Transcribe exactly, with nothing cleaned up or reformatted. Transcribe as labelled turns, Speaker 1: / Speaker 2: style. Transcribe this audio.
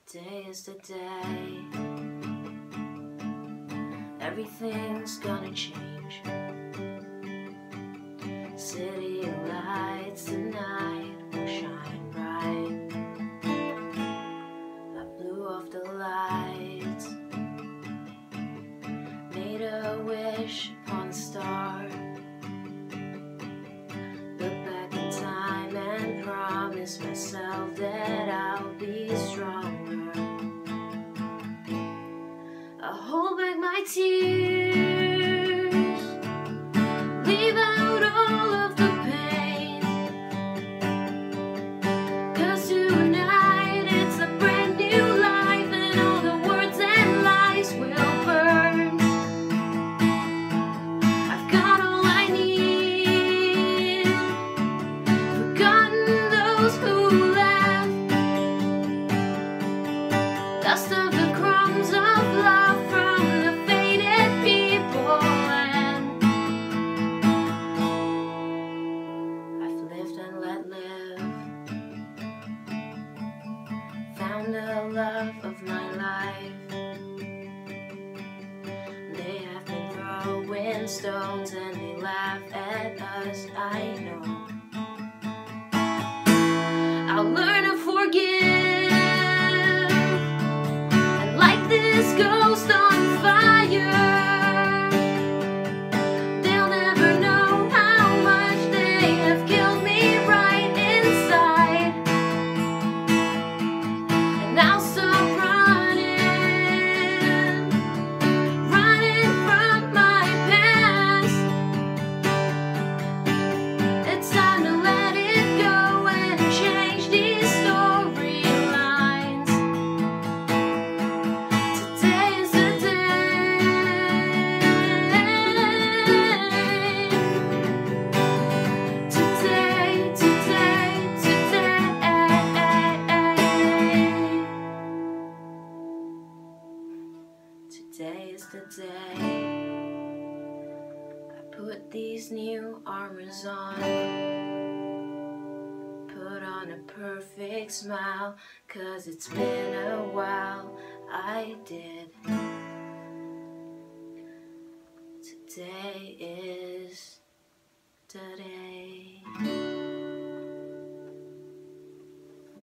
Speaker 1: Today is the day. Everything's gonna change. City lights tonight will shine bright. I blew off the lights, made a wish upon a star. Look back in time and promise myself that I'll be stronger. I'll hold back my tears, leave out all of the pain, 'cause tonight it's a brand new life and all the words and lies will burn. I've got all I need, forgotten those who left, dust of the crumbs of love from the faded people, and I've lived and let live, found the love of my life. They have been throwing stones and they laugh at us, I know. I'll learn to forgive and light this ghost on fire. They'll never know how much they have killed me right inside. And I'll stop running, running from my past. It's time to let it go and change these storylines. Today is the day. Today, today, today. Today is the day. I put these new armors on, put on a perfect smile, 'cause it's been a while. I did.